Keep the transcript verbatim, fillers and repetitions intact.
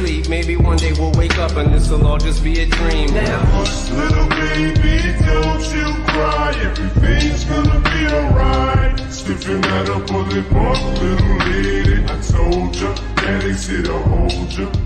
sleep. Maybe one day we'll wake up and this'll all just be a dream. Now, hush, little baby, don't you cry. Everything's gonna be alright. Stiffen that up, pull it up, little lady. I told ya, daddy's here to hold ya.